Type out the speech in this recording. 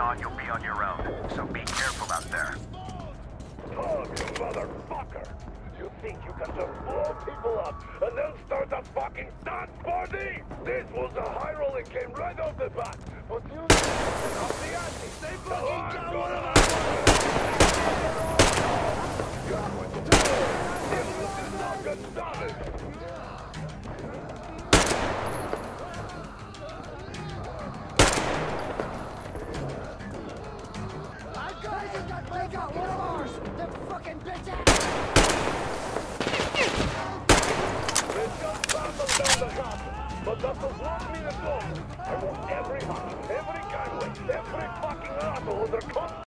on, you'll be on your own. So be careful out there. Oh, you motherfucker! You think you can just blow people up and then start a fucking dance party? This was a high roll and came right off the bat. But you off the ante. They fucking got one of us! You're going to do it! This is not get started! They got one of ours! Them fucking bitch ass! They just found them down the castle, but that does not mean it's over. I want every house, every gangway, every fucking asshole under